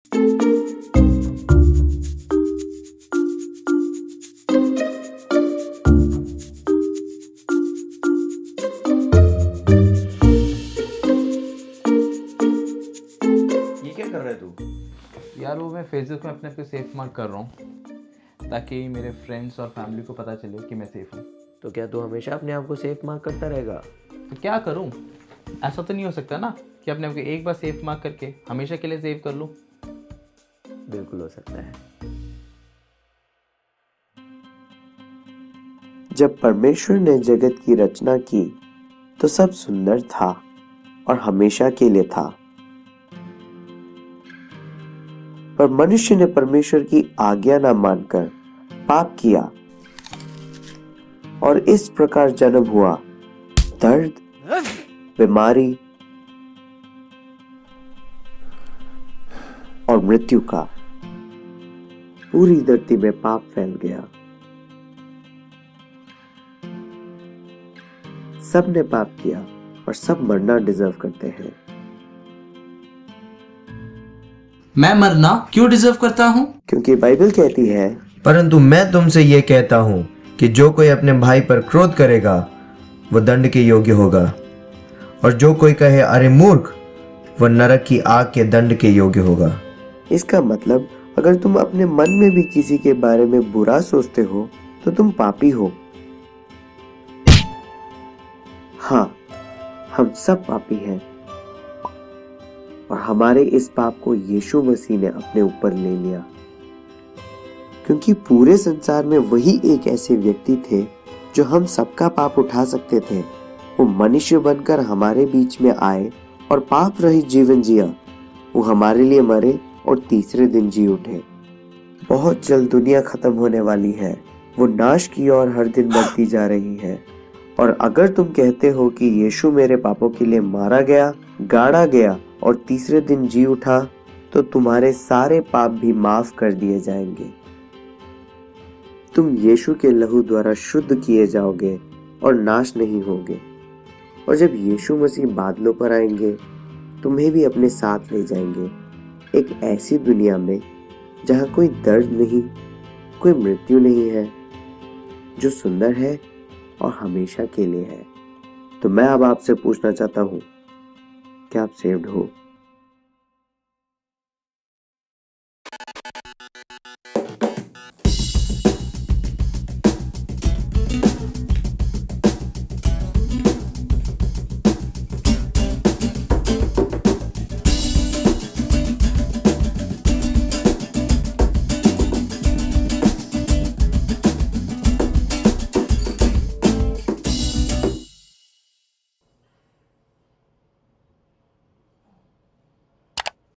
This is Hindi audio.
ये क्या कर रहा है तू? यार वो मैं फेसबुक में अपने पे सेफ मार्क कर रहा हूँ ताकि मेरे फ्रेंड्स और फैमिली को पता चले कि मैं सेफ हूँ। तो क्या तू हमेशा अपने आप को सेफ मार्क करता रहेगा? तो क्या करूँ? ऐसा तो नहीं हो सकता ना कि अपने आप को एक बार सेफ मार्क करके हमेशा के लिए सेव कर लूँ। बिल्कुल हो सकता है। जब परमेश्वर ने जगत की रचना की तो सब सुंदर था और हमेशा के लिए था, पर मनुष्य ने परमेश्वर की आज्ञा न मानकर पाप किया और इस प्रकार जन्म हुआ दर्द, बीमारी और मृत्यु का। पूरी धरती में पाप फैल गया। सब ने पाप किया और सब मरना डिजर्व करते हैं। मैं मरना क्यों डिजर्व करता हूँ? क्योंकि बाइबल कहती है, परंतु मैं तुमसे ये कहता हूँ कि जो कोई अपने भाई पर क्रोध करेगा वह दंड के योग्य होगा, और जो कोई कहे अरे मूर्ख, वह नरक की आग के दंड के योग्य होगा। इसका मतलब अगर तुम अपने मन में भी किसी के बारे में बुरा सोचते हो तो तुम पापी हो। हाँ, हम सब पापी हैं और हमारे इस पाप को यीशु मसीह ने अपने ऊपर ले लिया, क्योंकि पूरे संसार में वही एक ऐसे व्यक्ति थे जो हम सबका पाप उठा सकते थे। वो मनुष्य बनकर हमारे बीच में आए और पाप रहित जीवन जिया। वो हमारे लिए मरे और तीसरे दिन जी उठे। बहुत जल्द दुनिया खत्म होने वाली है। वो नाश की ओर हर दिन बढ़ती जा रही है। और अगर तुम कहते हो कि यीशु मेरे पापों के लिए मारा गया, गाड़ा गया और तीसरे दिन जी उठा, तो तुम्हारे सारे पाप भी माफ कर दिए जाएंगे। तुम यीशु के लहू द्वारा शुद्ध किए जाओगे और नाश नहीं होगे। और जब यीशु मसीह बादलों पर आएंगे, तुम्हें भी अपने साथ ले जाएंगे, एक ऐसी दुनिया में जहां कोई दर्द नहीं, कोई मृत्यु नहीं है, जो सुंदर है और हमेशा के लिए है। तो मैं अब आपसे पूछना चाहता हूं, क्या आप सेव्ड हो?